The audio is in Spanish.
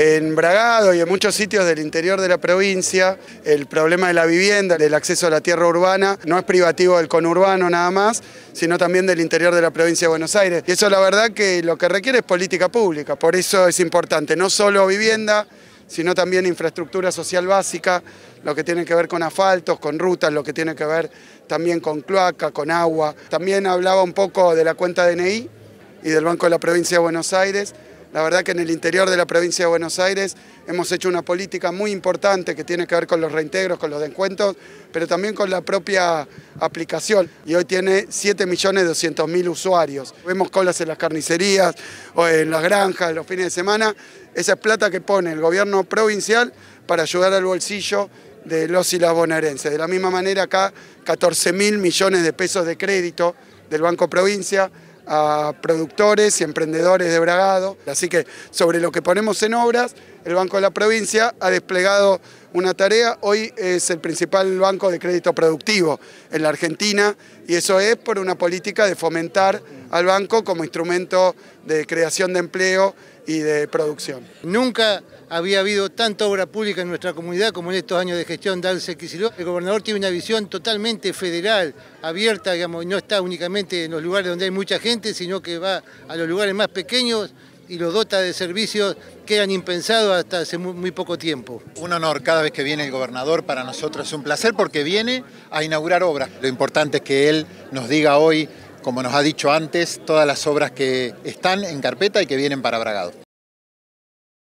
En Bragado y en muchos sitios del interior de la provincia, el problema de la vivienda, del acceso a la tierra urbana, no es privativo del conurbano nada más, sino también del interior de la provincia de Buenos Aires. Y eso la verdad que lo que requiere es política pública, por eso es importante, no solo vivienda, sino también infraestructura social básica, lo que tiene que ver con asfaltos, con rutas, lo que tiene que ver también con cloaca, con agua. También hablaba un poco de la cuenta DNI y del Banco de la Provincia de Buenos Aires. La verdad que en el interior de la provincia de Buenos Aires hemos hecho una política muy importante que tiene que ver con los reintegros, con los descuentos, pero también con la propia aplicación. Y hoy tiene 7.200.000 usuarios. Vemos colas en las carnicerías o en las granjas los fines de semana. Esa es plata que pone el gobierno provincial para ayudar al bolsillo de los y las bonaerenses. De la misma manera acá 14.000 millones de pesos de crédito del Banco Provincia a productores y emprendedores de Bragado. Así que sobre lo que ponemos en obras, el Banco de la Provincia ha desplegado una tarea. Hoy es el principal banco de crédito productivo en la Argentina y eso es por una política de fomentar al banco como instrumento de creación de empleo y de producción. Nunca había habido tanta obra pública en nuestra comunidad como en estos años de gestión de Axel Kicillof. El gobernador tiene una visión totalmente federal, abierta, digamos, y no está únicamente en los lugares donde hay mucha gente, sino que va a los lugares más pequeños y los dota de servicios que eran impensados hasta hace muy poco tiempo. Un honor cada vez que viene el gobernador, para nosotros es un placer porque viene a inaugurar obras. Lo importante es que él nos diga hoy, como nos ha dicho antes, todas las obras que están en carpeta y que vienen para Bragado.